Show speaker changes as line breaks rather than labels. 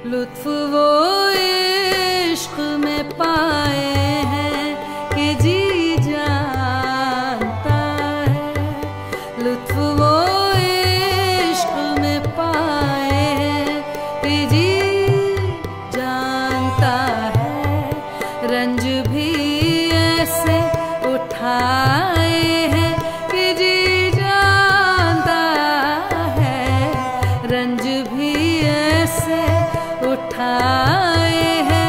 लुत्फ वो इश्क में पाए हैं कि जी जानता है। लुत्फ वो इश्क में पाए हैं कि जी जानता है। रंज भी ऐसे उठाए हैं कि जी जानता है। रंज भी ऐसे उठाए हैं